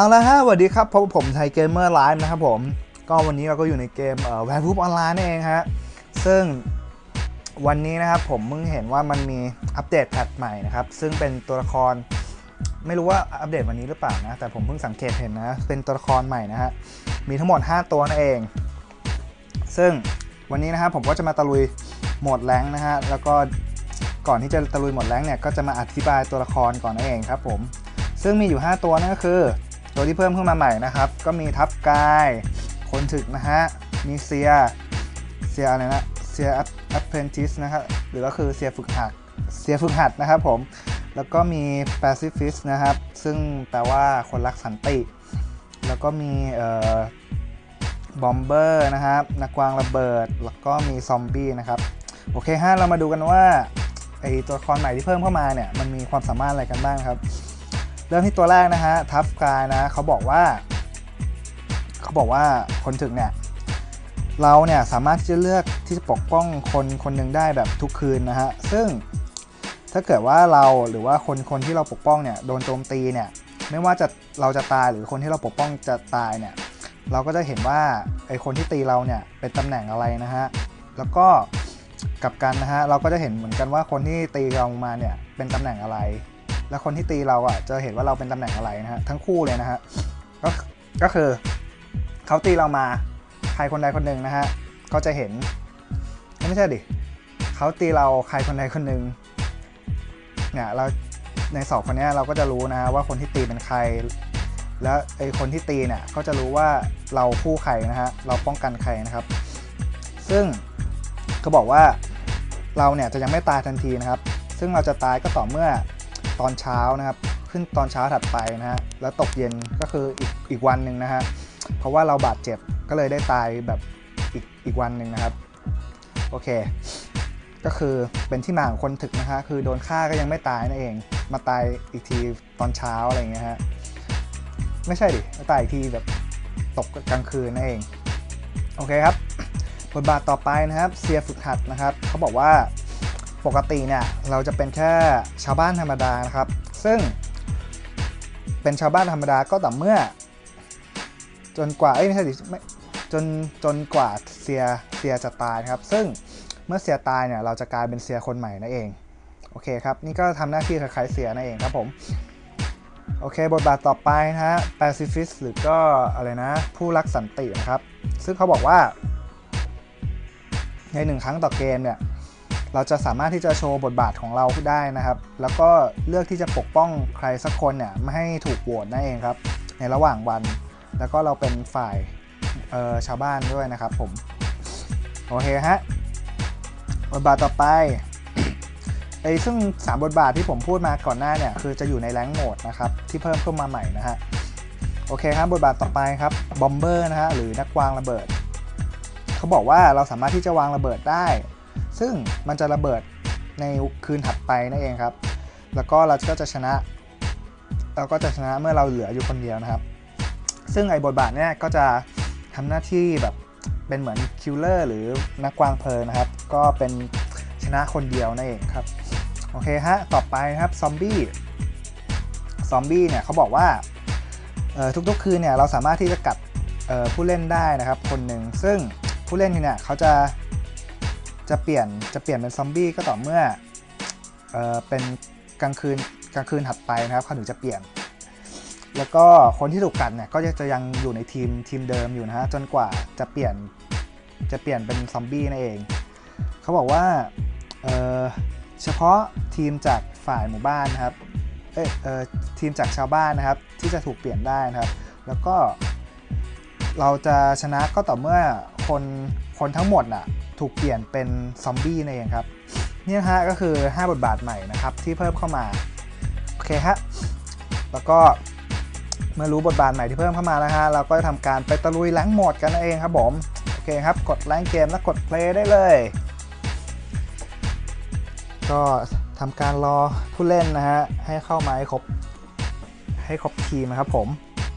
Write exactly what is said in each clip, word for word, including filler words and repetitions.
เอาละฮะสวัสดีครับพบผมไทยเกมเมอร์ไลฟ์นะครับผมก็วันนี้เราก็อยู่ในเกมเอ่อแวร์วูฟออนไลน์นั่นเองฮะซึ่งวันนี้นะครับผมเพิ่งเห็นว่ามันมีอัปเดตแพทใหม่นะครับซึ่งเป็นตัวละครไม่รู้ว่าอัปเดตวันนี้หรือเปล่านะแต่ผมเพิ่งสังเกตเห็นนะเป็นตัวละครใหม่นะฮะมีทั้งหมดห้าตัวนั่นเองซึ่งวันนี้นะครับผมก็จะมาตะลุยโหมดแรงค์นะฮะแล้วก็ก่อนที่จะตะลุยโหมดแรงค์เนี่ยก็จะมาอธิบายตัวละครก่อนนั่นเองครับผมซึ่งมีอยู่ห้าตัวนั่นก็คือตัวที่เพิ่มขึ้นมาใหม่นะครับก็มีทับกายคนถึกนะฮะมีเซียเซียอะไรนะเซียแอปเพนทิสนะครับหรือก็คือเซียฝึกหัดเซียฝึกหัดนะครับผมแล้วก็มีแปซิฟิสนะครับซึ่งแปลว่าคนรักสันติแล้วก็มีเอ่อบอมเบอร์นะครับนักวางระเบิดแล้วก็มีซอมบี้นะครับโอเคฮะเรามาดูกันว่าไอตัวละครใหม่ที่เพิ่มเข้ามาเนี่ยมันมีความสามารถอะไรกันบ้างครับเริ่มที่ตัวแรกนะฮะทัฟกายนะเขาบอกว่าเขาบอกว่าคนถึงเนี่ยเราเนี่ยสามารถที่จะเลือกที่จะปกป้องคนคนหนึ่งได้แบบทุกคืนนะฮะซึ่งถ้าเกิดว่าเราหรือว่าคนคนที่เราปกป้องเนี่ยโดนโจมตีเนี่ยไม่ว่าจะเราจะตายหรือคนที่เราปกป้องจะตายเนี่ยเราก็จะเห็นว่าไอคนที่ตีเราเนี่ยเป็นตำแหน่งอะไรนะฮะแล้วก็กลับกันนะฮะเราก็จะเห็นเหมือนกันว่าคนที่ตีเรามาเนี่ยเป็นตำแหน่งอะไรและคนที่ตีเราอ่ะจะเห็นว่าเราเป็นตำแหน่งอะไรนะฮะทั้งคู่เลยนะฮะก็ก็คือเขาตีเรามาใครคนใดคนหนึ่งนะฮะก็จะเห็นไม่ใช่ดิเขาตีเราใครคนใดคนหนึ่งเนี่ยเราในสอบคนนี้เราก็จะรู้นะฮะว่าคนที่ตีเป็นใครแล้วไอ้คนที่ตีเนี่ยก็จะรู้ว่าเราคู่ใครนะฮะเราป้องกันใครนะครับซึ่งเขาบอกว่าเราเนี่ยจะยังไม่ตายทันทีนะครับซึ่งเราจะตายก็ต่อเมื่อตอนเช้านะครับขึ้นตอนเช้าถัดไปนะฮะแล้วตกเย็นก็คืออีกอีกวันหนึ่งนะฮะเพราะว่าเราบาดเจ็บก็เลยได้ตายแบบอีกอีกวันหนึ่งนะครับโอเคก็คือเป็นที่มาของคนถึกนะฮะคือโดนฆ่าก็ยังไม่ตายนั่นเองมาตายอีกทีตอนเช้าอะไรอย่างเงี้ยฮะไม่ใช่ดิมาตายอีกทีแบบตกกลางคืนนั่นเองโอเคครับบทบาทต่อไปนะครับเซียฝึกหัดนะครับเขาบอกว่าปกติเนี่ยเราจะเป็นแค่ชาวบ้านธรรมดานะครับซึ่งเป็นชาวบ้านธรรมดาก็ต่อเมื่อจนกว่าเอ้ยไม่ใช่ดิจนจนกว่าเซียเซียจะตายครับซึ่งเมื่อเซียตายเนี่ยเราจะกลายเป็นเซียคนใหม่นั่นเองโอเคครับนี่ก็ทำหน้าที่คล้ายๆเซียนั่นเองครับผมโอเคบทบาทต่อไปนะฮะแปซิฟิสหรือก็อะไรนะผู้รักสันตินะครับซึ่งเขาบอกว่าในหนึ่งครั้งต่อเกมเนี่ยเราจะสามารถที่จะโชว์บทบาทของเราได้นะครับแล้วก็เลือกที่จะปกป้องใครสักคนเนี่ยไม่ให้ถูกโหวตนั่นเองครับในระหว่างวันแล้วก็เราเป็นฝ่ายชาวบ้านด้วยนะครับผมโอเคฮะบทบาทต่อไปไอ้ซึ่งสามบทบาทที่ผมพูดมาก่อนหน้าเนี่ยคือจะอยู่ในแรงค์โหมดนะครับที่เพิ่มขึ้นมาใหม่นะฮะโอเคครับบทบาทต่อไปครับบอมเบอร์นะฮะหรือนักวางระเบิดเขาบอกว่าเราสามารถที่จะวางระเบิดได้ซึ่งมันจะระเบิดในคืนถัดไปนั่นเองครับแล้วก็เราก็จะชนะเราก็จะชนะเมื่อเราเหลืออยู่คนเดียวนะครับซึ่งไอ้บทบาทเนี้ยก็จะทำหน้าที่แบบเป็นเหมือนคิลเลอร์หรือนักวางเพลิงนะครับก็เป็นชนะคนเดียวนั่นเองครับโอเคฮะต่อไปนะครับซอมบี้ซอมบี้เนี่ยเขาบอกว่าทุกๆคืนเนี่ยเราสามารถที่จะกัดผู้เล่นได้นะครับคนหนึ่งซึ่งผู้เล่นเนี่ยเขาจะจะเปลี่ยนจะเปลี่ยนเป็นซอมบี้ก็ต่อเมื่อเอ่อเป็นกลางคืนกลางคืนถัดไปนะครับเขาถึงจะเปลี่ยนแล้วก็คนที่ถูกกัดเนี่ยก็จะยังอยู่ในทีมทีมเดิมอยู่นะฮะจนกว่าจะเปลี่ยนจะเปลี่ยนเป็นซอมบี้นั่นเองเขาบอกว่าเอ่อเฉพาะทีมจากฝ่ายหมู่บ้านนะครับเอ้ยเอ่อทีมจากชาวบ้านนะครับที่จะถูกเปลี่ยนได้นะครับแล้วก็เราจะชนะก็ต่อเมื่อคนคนทั้งหมดน่ะถูกเปลี่ยนเป็นซอมบี้นั่นเองครับนี่ฮะก็คือห้าบทบาทใหม่นะครับที่เพิ่มเข้ามาโอเคฮะแล้วก็เมื่อรู้บทบาทใหม่ที่เพิ่มเข้ามาแล้วฮะเราก็จะทำการไปตะลุยแรงค์โหมดกันนั่นเองครับผมโอเคครับกดแรงค์เกมแล้วกด play ได้เลยก็ทำการรอผู้เล่นนะฮะให้เข้ามาให้ครบให้ครบทีมนะครับผม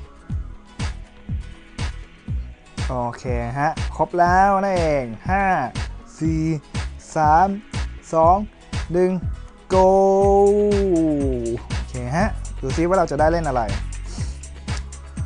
โอเคฮะครบแล้วนั่นเองห้า สี่ สาม สอง หนึ่ง go โอเคฮะดูซิว่าเราจะได้เล่นอะไร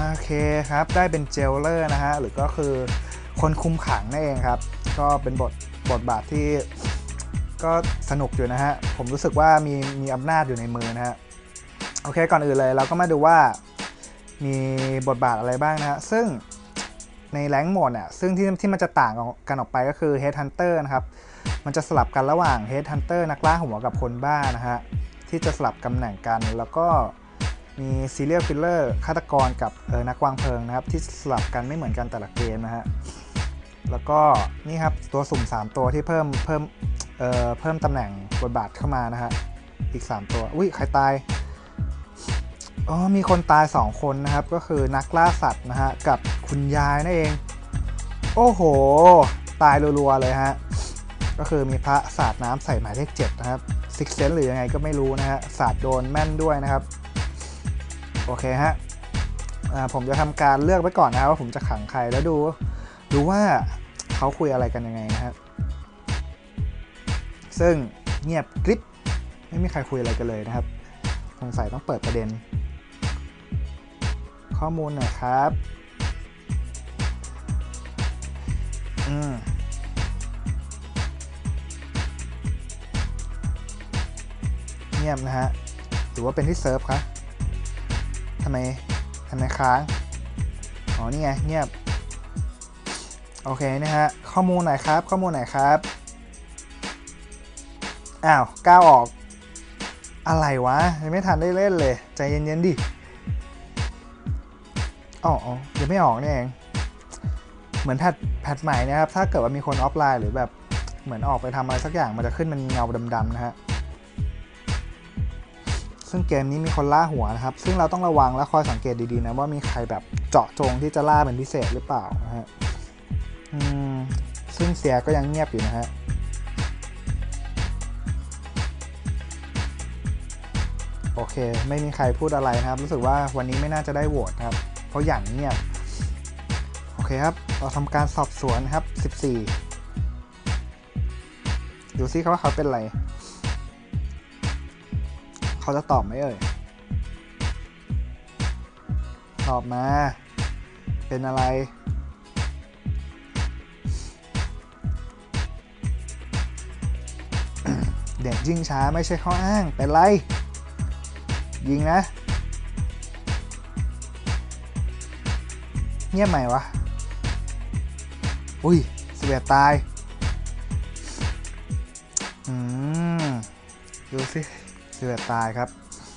โอเคครับได้เป็นเจลเลอร์นะฮะหรือก็คือคนคุมขังนั่นเองครับก็เป็นบทบทบาทที่ก็สนุกอยู่นะฮะผมรู้สึกว่ามีมีอำนาจอยู่ในมือนะฮะโอเคก่อนอื่นเลยเราก็มาดูว่ามีบทบาทอะไรบ้างนะฮะซึ่งในแรงค์โหมดอ่ะซึ่งที่ที่มันจะต่างกันออกไปก็คือ Headhunter นะครับมันจะสลับกันระหว่าง Headhunter นักล่าหัวกับคนบ้านะฮะที่จะสลับตำแหน่งกันแล้วก็มี Serial Killer ฆาตกรกับเออนักวางเพลิงนะครับที่สลับกันไม่เหมือนกันแต่ละเกมนะฮะแล้วก็นี่ครับตัวสุ่มสามตัวที่เพิ่มเพิ่มเอ่อเพิ่มตำแหน่งบทบาทเข้ามานะฮะอีกสามตัวอุ้ยใครตายอ๋อมีคนตายสองคนนะครับก็คือนักล่าสัตว์นะฮะกับคุณยายนั่นเองโอ้โหตายรัวๆเลยฮะก็คือมีพระสาดน้ำใส่หมายเลขเจ็ดนะครับซิกเซนหรือยังไงก็ไม่รู้นะฮะสาดโดนแม่นด้วยนะครับโอเคฮะผมจะทำการเลือกไว้ก่อนนะว่าผมจะขังใครแล้วดูดูว่าเขาคุยอะไรกันยังไงนะครับซึ่งเงียบกริบไม่มีใครคุยอะไรกันเลยนะครับสงสัยต้องเปิดประเด็นข้อมูลหน่อยครับอืมเงียบนะฮะหรือว่าเป็นที่เซิร์ฟครับทำไมทำไมค้างอ๋อนี่ไงเงียบโอเคนะฮะข้อมูลหน่อยครับข้อมูลหน่อยครับอ้าวก้าวออกอะไรวะยังไม่ทันได้เล่นเลยใจเย็นๆดิอ๋อยังไม่ออกนี่เองเหมือนแพทแพทใหม่นะครับถ้าเกิดว่ามีคนออฟไลน์หรือแบบเหมือนออกไปทำอะไรสักอย่างมันจะขึ้นเป็นเงาดำๆนะฮะซึ่งเกมนี้มีคนล่าหัวนะครับซึ่งเราต้องระวังและคอยสังเกตดีๆนะว่ามีใครแบบเจาะจงที่จะล่าเป็นพิเศษหรือเปล่านะฮะอืมซึ่งเสียก็ยังเงียบอยู่นะฮะโอเคไม่มีใครพูดอะไรนะครับรู้สึกว่าวันนี้ไม่น่าจะได้โหวตนะครับเพราะอย่างเงียบโอเคครับเราทำการสอบสวนครับสิบสี่ดูซิครับว่าเขาเป็นอะไรเขาจะตอบไหมเอ่ยตอบมาเป็นอะไรเด็กยิ่งช้าไม่ใช่ข้ออ้างเป็นไรยิงนะเงียบไหมวะอุ้ยเสียตายอืมดูสิเสียตายครับ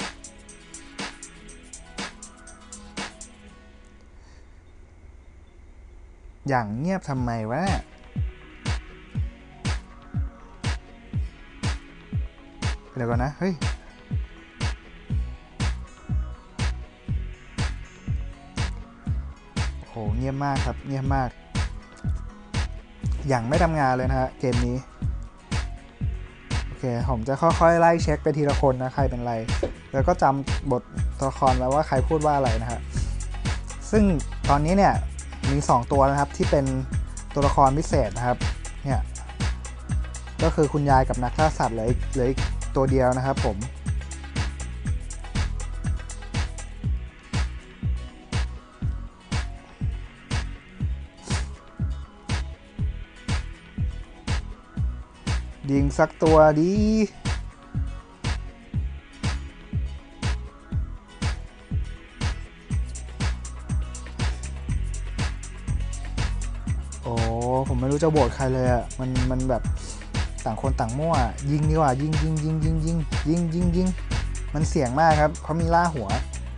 อย่างเงียบทำไมวะเดี๋ยวก่อนนะเฮ้ยโหเงียบมากครับเงียบมากอย่างไม่ทำงานเลยนะฮะเกมนี้โอเคผมจะค่อยๆไล่เช็คไปทีละคนนะใครเป็นไรแล้วก็จำบทตัวละครไว้ว่าใครพูดว่าอะไรนะฮะซึ่งตอนนี้เนี่ยมีสองตัวนะครับที่เป็นตัวละครพิเศษนะครับเนี่ยก็คือคุณยายกับนักล่าสัตว์เหลืออีกเหลืออีกตัวเดียวนะครับผมยิงสักตัวดีโอ้ผมไม่รู้จะโหวตใครเลยอ่ะมันมันแบบต่างคนต่างมั่วยิงดีกว่ายิงยิงยิงยิงยิงยิงยิงยิงมันเสี่ยงมากครับเขามีล่าหัว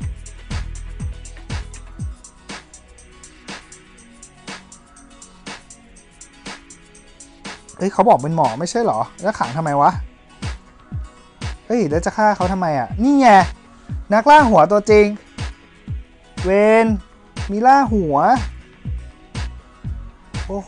เฮ้ยเขาบอกเป็นหมอไม่ใช่เหรอแล้วขังทำไมวะเฮ้ยแล้วจะฆ่าเขาทำไมอ่ะนี่ไงนักล่าหัวตัวจริงเวนมีล่าหัวโอ้โห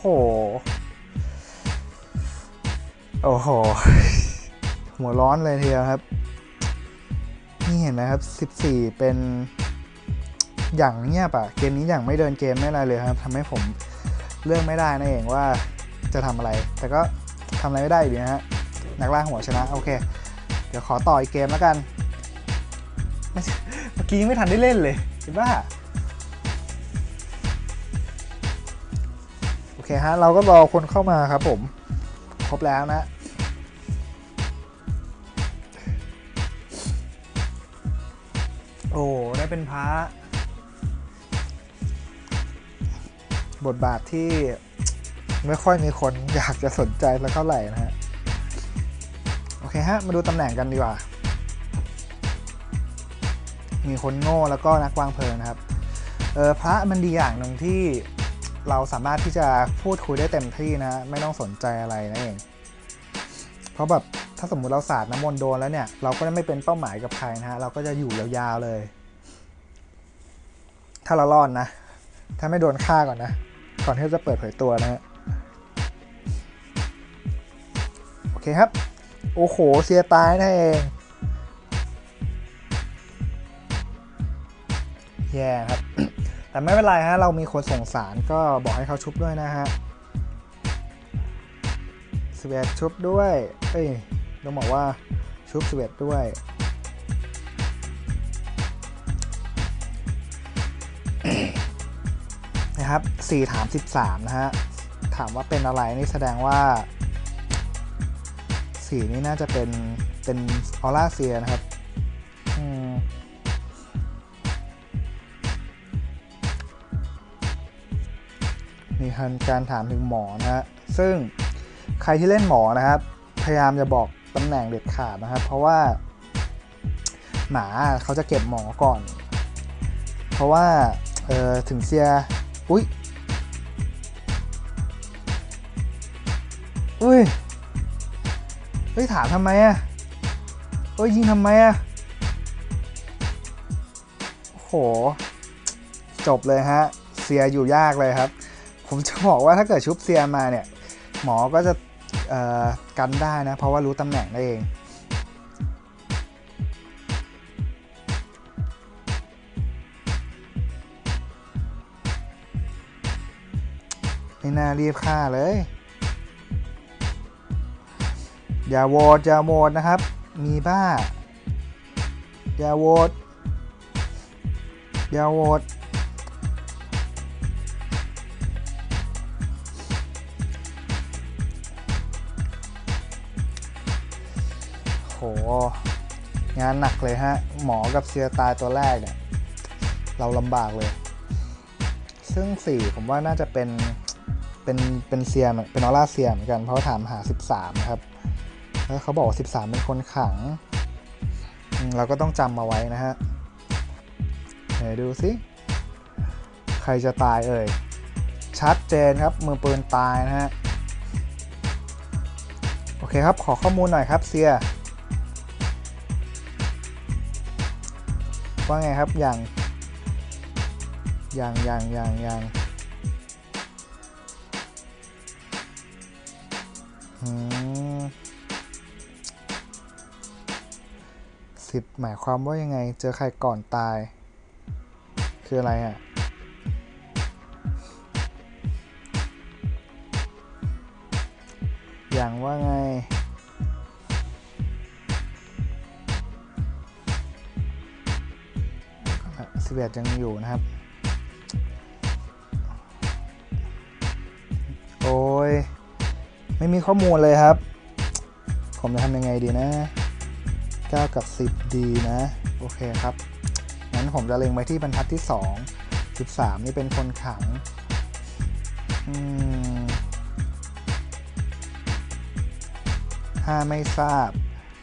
โอ้โหหัวร้อนเลยทีเดียวครับนี่เห็นไหมครับสิบสี่เป็นอย่างเงียบอะเกมนี้อย่างไม่เดินเกมไม่อะไรเลยครับทำให้ผมเลือกไม่ได้นั่นเองว่าจะทำอะไรแต่ก็ทำอะไรไม่ได้อยู่นะฮะนักล่าหัวชนะโอเคเดี๋ยวขอต่ออีกเกมแล้วกันเมื่อกี้ไม่ทันได้เล่นเลยคิดว่าเคฮะเราก็รอคนเข้ามาครับผมครบแล้วนะโอ้ได้เป็นพระบทบาทที่ไม่ค่อยมีคนอยากจะสนใจแล้วเท่าไหร่นะฮะโอเคฮะมาดูตำแหน่งกันดีกว่ามีคนโง่แล้วก็นักวางเพลิงนะครับเออพระมันดีอย่างหนึ่งที่เราสามารถที่จะพูดคุยได้เต็มที่นะไม่ต้องสนใจอะไรนั่นเองเพราะแบบถ้าสมมุติเราสาดน้ำมนต์โดนแล้วเนี่ยเราก็จะไม่เป็นเป้าหมายกับใครนะฮะเราก็จะอยู่ยาวๆเลยถ้าเรารอดนะถ้าไม่โดนฆ่าก่อนนะก่อนที่จะเปิดเผยตัวนะฮะโอเคครับโอ้โหเสียตายนั่นเองแย่ครับ แต่ไม่เป็นไรฮะเรามีคนส่งสารก็บอกให้เขาชุบด้วยนะฮะสเวตชุบด้วยเอ้ยต้องบอกว่าชุบสเวตด้วยนะครับสี่ถามสิบสามนะฮะถามว่าเป็นอะไรนี่แสดงว่าสี่นี่น่าจะเป็นเป็นออร่าเซียนะครับอืมมีการถามถึงหมอนะฮะซึ่งใครที่เล่นหมอนะครับพยายามจะบอกตำแหน่งเด็ดขาดนะครับเพราะว่าหมาเขาจะเก็บหมอก่อนเพราะว่าเออถึงเซียอุ้ยอุ้ยเฮ้ยถามทำไมอ่ะเฮ้ยยิงทำไมอ่ะโหจบเลยฮะเซียอยู่ยากเลยครับผมจะบอกว่าถ้าเกิดชุบเซียมาเนี่ยหมอก็จะกันได้นะเพราะว่ารู้ตำแหน่งได้เองไม่น่ารีบฆ่าเลยอย่าโหวตอย่าโหวตนะครับมีบ้าอย่าโหวตอย่าโหวตโหงานหนักเลยฮะหมอกับเซียตายตัวแรกเนี่ยเราลำบากเลยซึ่งสี่ผมว่าน่าจะเป็นเป็นเป็นเซียเป็นออร่าเซียเหมือนกันเพราะถามหาสิบสามนะครับแล้วเขาบอกว่าสิบสามเป็นคนขังเราก็ต้องจำมาไว้นะฮะเดี๋ยวดูสิใครจะตายเอ่ยชัดเจนครับมือปืนตายนะฮะโอเคครับขอข้อมูลหน่อยครับเซียว่าไงครับอย่างอย่างอย่างอย่างอย่างสิบหมายความว่ายังไงเจอใครก่อนตายคืออะไรอ่ะอย่างว่าไงสิบเอ็ดยังอยู่นะครับโอ้ยไม่มีข้อมูลเลยครับผมจะทำยังไงดีนะเก้ากับสิบดีนะโอเคครับงั้นผมจะเล็งไปที่บรรทัดที่สอง สิบสามนี่เป็นคนขังอืมห้าไม่ทราบ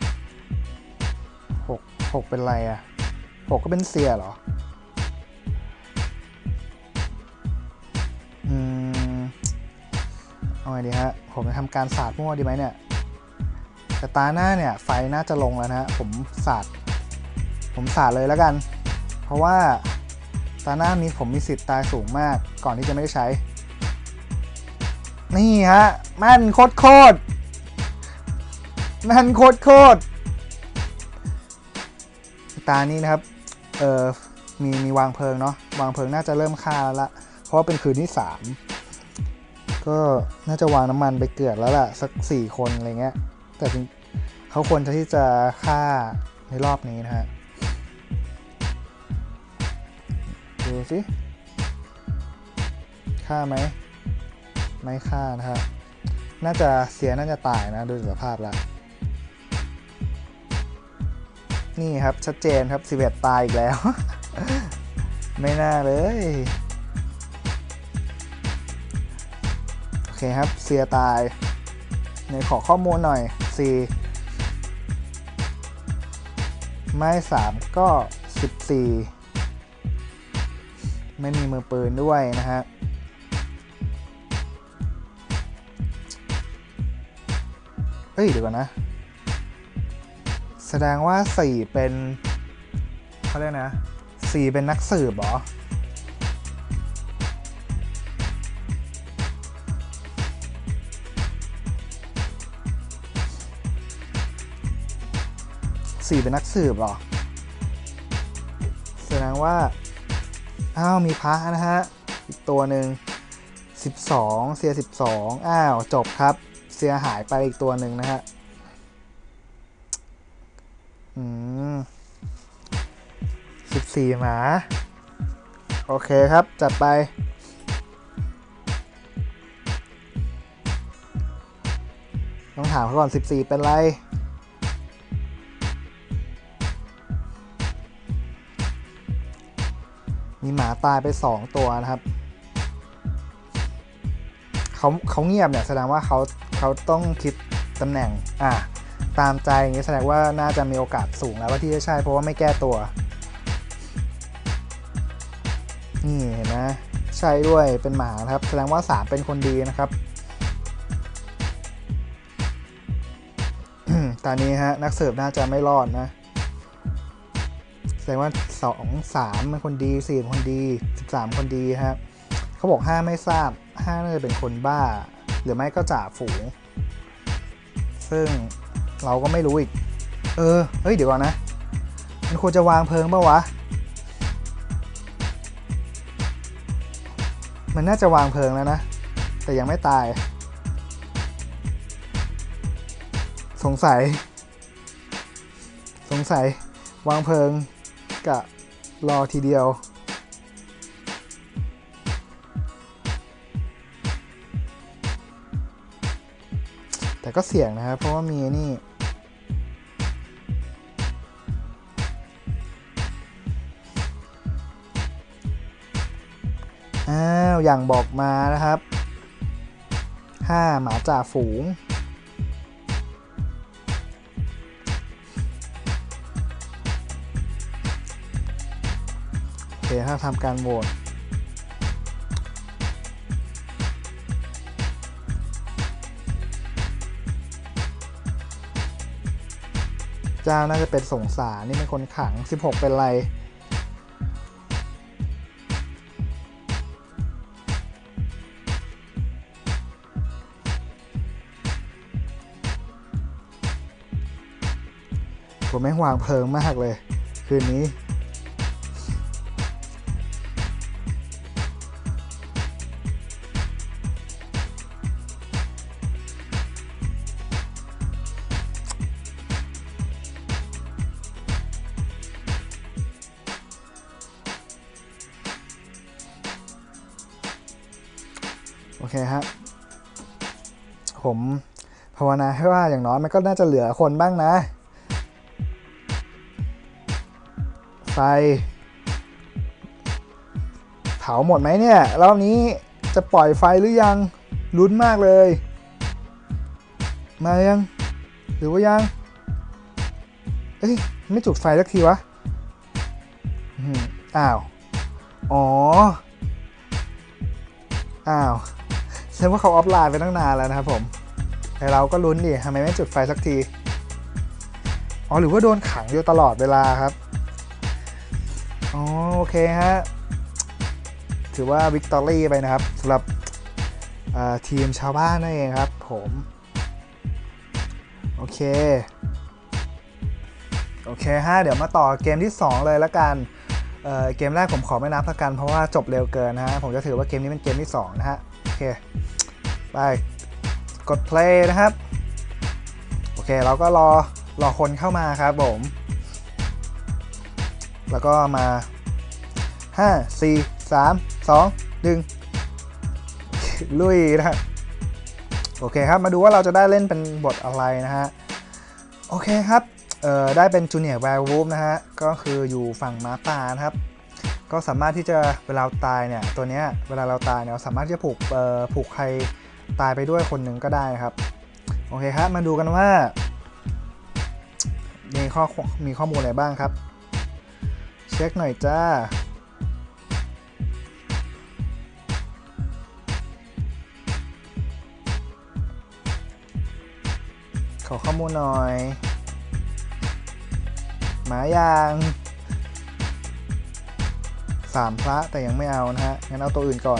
หก หกเป็นไรอ่ะหกก็เป็นเซียเหรออืมเอาไงดีฮะผมจะทำการสาดมั่วดีไหมเนี่ยแต่ตาหน้าเนี่ยไฟน่าจะลงแล้วนะผมสาดผมสาดเลยแล้วกันเพราะว่าตาหน้ามีผมมีสิทธิ์ตายสูงมากก่อนที่จะไม่ได้ใช้นี่ฮะแม่นโคตรโคตรแม่นโคตรโคตรตานี้นะครับเออมีมีวางเพลิงเนาะวางเพลิงน่าจะเริ่มฆ่าแล้วละเพราะว่าเป็นคืนที่สามก็น่าจะวางน้ำมันไปเกลือแล้วล่ะสักสี่คนอะไรเงี้ยแต่เขาควรจะที่จะฆ่าในรอบนี้นะฮะดูสิฆ่าไหมไม่ฆ่านะครับน่าจะเสียน่าจะตายนะดูสภาพแล้วนี่ครับชัดเจนครับสิบเอ็ดตายอีกแล้ว ไม่น่าเลยโอเคครับเสียตายในขอข้อมูลหน่อยสี่ไม้สามก็สิบสี่ไม่มีมือปืนด้วยนะฮะเฮ้ยเดี๋ยวก่อนนะแสดงว่าสี่เป็นเขาเรียกนะสี่เป็นนักสืบเหรอสี่เป็นนักสืบเหรอแสดงว่าอ้าวมีพระนะฮะอีกตัวหนึ่งสิบสองเสียสิบสองอ้าวจบครับเสียหายไปอีกตัวหนึ่งนะฮะอืมสิบสี่หมาโอเคครับจัดไปต้องถามเขาก่อนสิบสี่เป็นไรมีหมาตายไปสองตัวนะครับเขาเขาเงียบเนี่ยแสดงว่าเขาเขาต้องคิดตำแหน่งอ่ะตามใจอย่างนี้แสดงว่าน่าจะมีโอกาสสูงแล้วว่าที่จะใช่เพราะว่าไม่แก้ตัวนี่เห็นไหมใช่ด้วยเป็นหมาครับแสดงว่าสามเป็นคนดีนะครับ ตอนนี้ฮะนักสืบน่าจะไม่รอดนะแสดงว่าสอง สามเป็นคนดีสี่เป็นคนดีสิบสามคนดีฮะเขาบอกห้าไม่ทราบห้าน่าจะเป็นคนบ้าหรือไม่ก็จ่าฝูงซึ่งเราก็ไม่รู้อีกเออเฮ้ยเดี๋ยวก่อนนะมันควรจะวางเพลิงป่ะวะมันน่าจะวางเพลิงแล้วนะแต่ยังไม่ตายสงสัยสงสัยวางเพลิงกะรอทีเดียวแต่ก็เสี่ยงนะครับเพราะว่ามีนี่อ้าวอย่างบอกมานะครับห้าหมาจ่าฝูงโอเคถ้าทำการโหวตเจ้าน่าจะเป็นสงสารนี่เป็นคนขังสิบหกเป็นไรผมไม่วางเพลิงมากเลยคืนนี้โอเคฮะผมภาวนาให้ว่าอย่างน้อยมันก็น่าจะเหลือคนบ้างนะไฟเผาหมดไหมเนี่ยรอบนี้จะปล่อยไฟหรือยังลุ้นมากเลยมายังหรือว่ายังเอ้ยไม่จุดไฟสักทีวะอ้าวอ๋ออ้าวแสดงว่าเขาออฟไลน์ไปตั้งนานแล้วนะครับผมแต่เราก็ลุ้นดิทำไมไม่จุดไฟสักทีอ๋อหรือว่าโดนขังอยู่ตลอดเวลาครับอ๋อโอเคฮะถือว่าวิกตอรี่ไปนะครับสำหรับทีมชาวบ้านนั่นเองครับผมโอเคโอเคฮะเดี๋ยวมาต่อเกมที่สองเลยละกันเอ่อเกมแรกผมขอไม่นับละกันเพราะว่าจบเร็วเกินนะฮะผมจะถือว่าเกมนี้เป็นเกมที่สองนะฮะโอเคไปกด play นะครับโอเคเราก็รอรอคนเข้ามาครับผมแล้วก็มาห้า สี่ สาม สอง หนึ่งลุยนะโอเคครับมาดูว่าเราจะได้เล่นเป็นบทอะไรนะฮะโอเคครับเอ่อได้เป็นจูเนียร์แวร์วูฟนะฮะก็คืออยู่ฝั่งหมาป่านะครับก็สามารถที่จะเวลาตายเนี่ยตัวเนี้ยเวลาเราตายเนี่ยเราสามารถที่จะผูกเอ่อผูกใครตายไปด้วยคนหนึ่งก็ได้ครับโอเคครับมาดูกันว่ามีข้อมีข้อมูลอะไรบ้างครับเช็คหน่อยจ้าขอข้อมูลหน่อยหมายางสามพระแต่ยังไม่เอานะฮะงั้นเอาตัวอื่นก่อน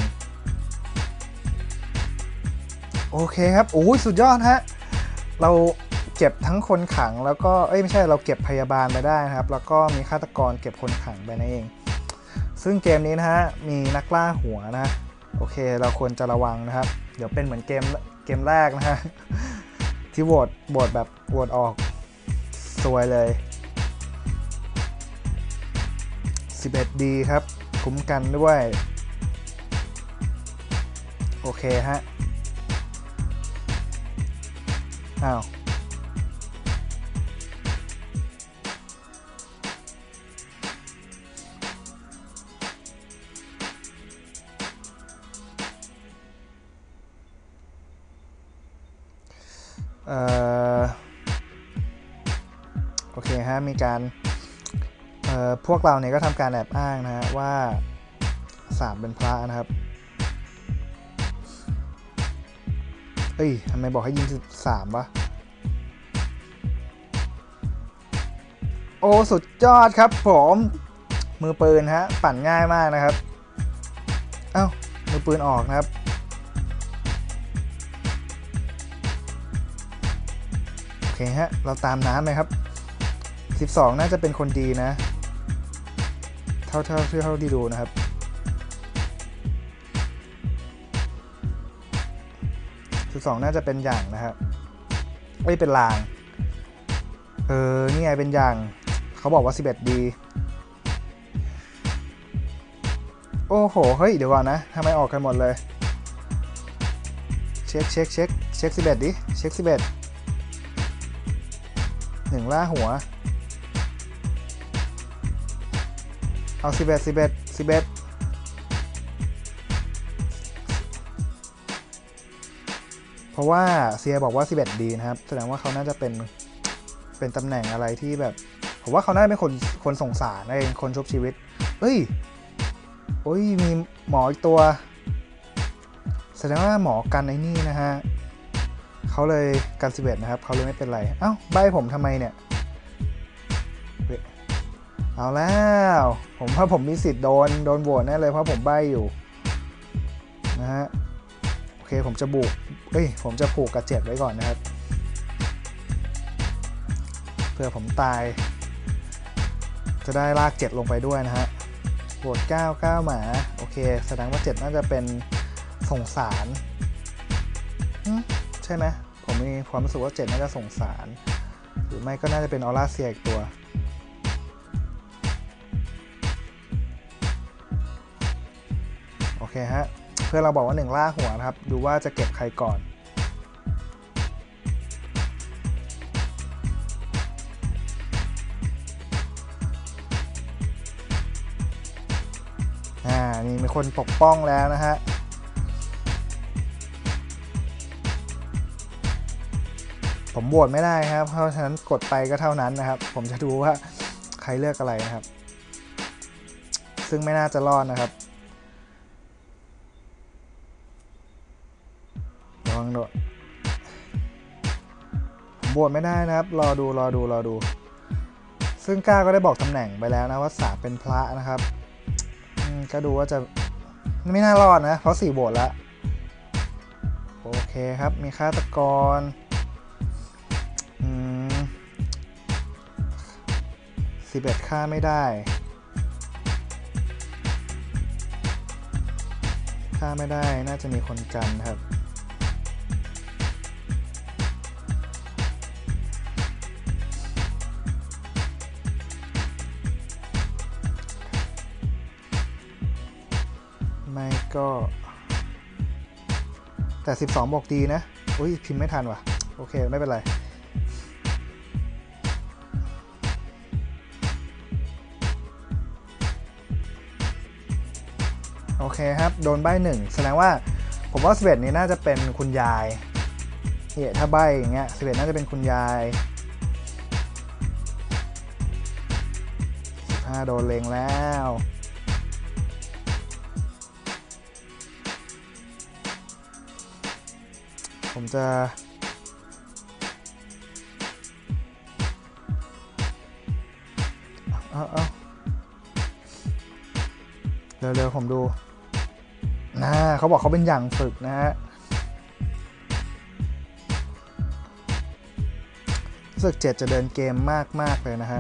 โอเคครับโอ้ยสุดยอดฮะเราเก็บทั้งคนขังแล้วก็เอ้ยไม่ใช่เราเก็บพยาบาลไปได้นะครับแล้วก็มีฆาตกรเก็บคนขังไปนั่นเองซึ่งเกมนี้นะฮะมีนักล่าหัวนะโอเคเราควรจะระวังนะครับเดี๋ยวเป็นเหมือนเกมเกมแรกนะฮะที่โหวตโหวตแบบโหวตออกสวยเลย สิบเอ็ด ดี ครับคุ้มกันด้วยโอเคฮะอ้าวเอ่อโอเคฮะมีการเอ่อพวกเราเนี่ยก็ทำการแอบอ้างนะฮะว่าสามเป็นพระนะครับเอ้ยทำไมบอกให้ยิงสามวะโอ้สุดยอดครับผมมือปืนฮะปั่นง่ายมากนะครับเอ้ามือปืนออกนะครับโอเคฮะเราตามน้ำเลยครับสิบสองน่าจะเป็นคนดีนะเท่าเท่าที่เท่าที่ดูนะครับสิบสองน่าจะเป็นอย่างนะครับไม่เป็นลางเออนี่ไงเป็นอย่างเขาบอกว่าสิบเอ็ด ดี โอ้โหเฮ้ยเดี๋ยวก่อนนะทำไมออกกันหมดเลยเช็คเช็คเช็คเช็คสิบเอ็ดดิเช็คสิบเอ็ดหนึ่งล่าหัวเอาสิบเอ็ด สิบเอ็ด สิบเอ็ดเพราะว่าเซียบอกว่าสิบเอ็ด ดี นะครับแสดงว่าเขาน่าจะเป็นเป็นตำแหน่งอะไรที่แบบผมว่าเขาน่าจะเป็นคนคนสงสารเองคนชุบชีวิตเฮ้ยโอ้ยมีหมออีกตัวแสดงว่าหมอกันไอ้นี่นะฮะเขาเลยกันสิบเอ็ดนะครับเขาเลยไม่เป็นไรเอ้าใบผมทำไมเนี่ยเอาแล้วผมว่าผมมีสิทธิ์โดนโดนโหวตแน่เลยเพราะผมใบอยู่นะฮะโอเคผมจะบุกเอ้ยผมจะผูกกระเจ็ดไว้ก่อนนะครับเพื่อผมตายจะได้ลากเจ็ดลงไปด้วยนะฮะโหวตเก้า เก้าหมาโอเคแสดงว่าเจ็ดน่าจะเป็นสงสารใช่ไหมผมมีความรู้สึกว่าเจ็ดน่าจะสงสารหรือไม่ก็น่าจะเป็นออร่าเซียอีกตัวโอเคฮะเพื่อเราบอกว่าหนึ่งล่าหัวนะครับดูว่าจะเก็บใครก่อนอ่านี่มีคนปกป้องแล้วนะฮะผมโหวตไม่ได้ครับเพราะฉะนั้นกดไปก็เท่านั้นนะครับผมจะดูว่าใครเลือกอะไรนะครับซึ่งไม่น่าจะรอดนะครับระวังด้วยผมโหวตไม่ได้นะครับรอดูรอดูรอดูซึ่งก้าก็ได้บอกตำแหน่งไปแล้วนะว่าสามเป็นพระนะครับก็ดูว่าจะไม่น่ารอดนะเพราะสี่โหวตแล้วโอเคครับมีฆาตกรสิบเอ็ดฆ่าไม่ได้ฆ่าไม่ได้น่าจะมีคนกันครับไม่ก็แต่สิบสองบอกดีนะอุ้ยพิมพ์ไม่ทันว่ะโอเคไม่เป็นไรโอเคครับโดนใบ้หนึ่งแสดงว่าผมว่าสิบเอ็ดนี้น่าจะเป็นคุณยายเนี่ยถ้าใบ้อย่างเงี้ยสิบเอ็ดน่าจะเป็นคุณยายสิบห้าโดนเลงแล้วผมจะเอาเอาเร็วๆผมดูนะเขาบอกเขาเป็นอย่างฝึกนะฮะรู้สึกเจ็ดจะเดินเกมมากๆเลยนะฮะ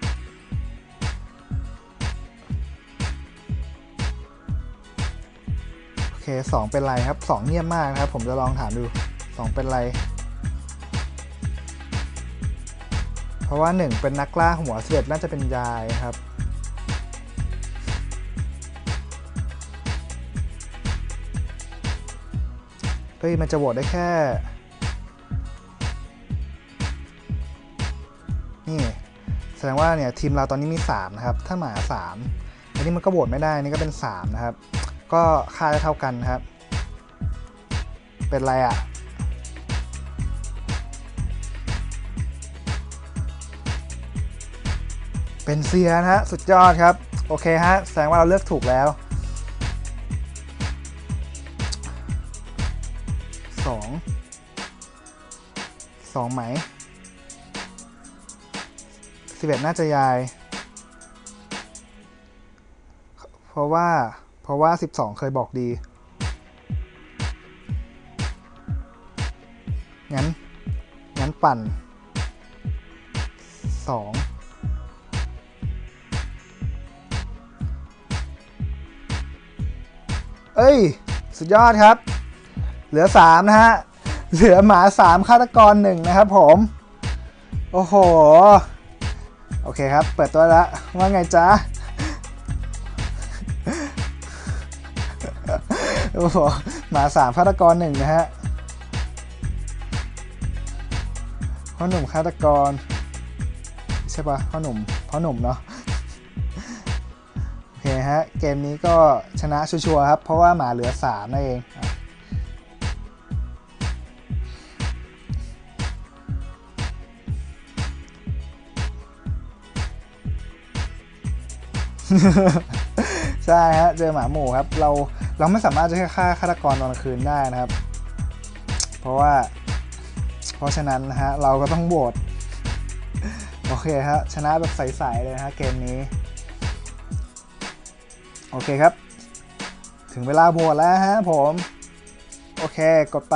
โอเคสองเป็นไรครับสองเงียบมากนะครับผมจะลองถามดูสองเป็นไรเพราะว่าหนึ่งเป็นนักล่าหัวสิบเอ็ดน่าจะเป็นยายครับเฮ้ยมันจะโหวตได้แค่นี่แสดงว่าเนี่ยทีมเราตอนนี้มีสามนะครับถ้าหมาสามอันนี้มันก็โหวตไม่ได้นี่ก็เป็นสามนะครับก็ค่าจะเท่ากันครับเป็นไรอ่ะเป็นเซียนะฮะสุดยอดครับโอเคฮะแสดงว่าเราเลือกถูกแล้วสองสองไหมสิบเอ็ดน่าจะยายเพราะว่าเพราะว่าสิบสองเคยบอกดีงั้นงั้นปั่นสองเอ้ยสุดยอดครับเหลือสามนะฮะเหลือหมาสามฆาตกรหนึ่งนะครับผมโอ้โหโอเคครับเปิดตัวแล้วว่าไงจ๊ะโอ้โหหมาสามฆาตกรหนึ่งนะฮะพ่อหนุ่มฆาตกรใช่ปะพ่อหนุ่มพ่อหนุ่มเนาะโอเคฮะเกมนี้ก็ชนะชัวร์ๆครับเพราะว่าหมาเหลือสามนั่นเองใช่ฮะเจอหมาหมู่ครับเราเราไม่สามารถจะฆ่าฆาตกรตอนกลางคืนได้นะครับเพราะว่าเพราะฉะนั้นนะฮะเราก็ต้องโหวตโอเคฮะชนะแบบใสๆเลยนะฮะเกมนี้โอเคครับถึงเวลาโหวตแล้วฮะผมโอเคกดไป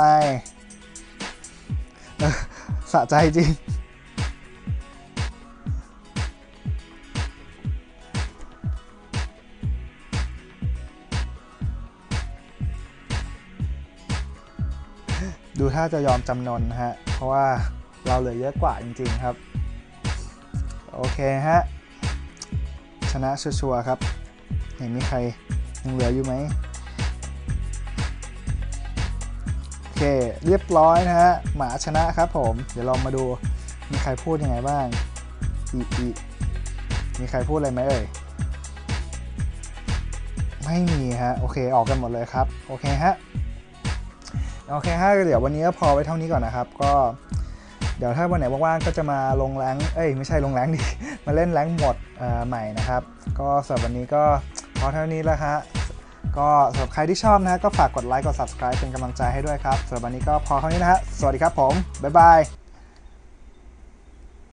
สะใจจริงดูถ้าจะยอมจำนนนะฮะเพราะว่าเราเหลือเยอะกว่าจริงๆครับโอเคฮะชนะชัวร์ๆครับเห็นมีใครยังเหลืออยู่ไหมโอเคเรียบร้อยนะฮะหมาชนะครับผมเดี๋ยวลองมาดูมีใครพูดยังไงบ้างอีอีมีใครพูดอะไรไหมเอ่ยไม่มีฮะโอเคออกกันหมดเลยครับโอเคฮะโอเคฮะเดี๋ยววันนี้ก็พอไว้เท่านี้ก่อนนะครับก็เดี๋ยวถ้าวันไหนว่างๆก็จะมาลงแรงเอ้ยไม่ใช่ลงแรงดิมาเล่นแรงหมดใหม่นะครับก็สำหรับวันนี้ก็พอเท่านี้แล้วฮะก็สำหรับใครที่ชอบนะก็ฝากกดไลค์กด ซับสไครบ์ เป็นกำลังใจให้ด้วยครับสำหรับวันนี้ก็พอเท่านี้นะฮะสวัสดีครับผมบ๊ายบาย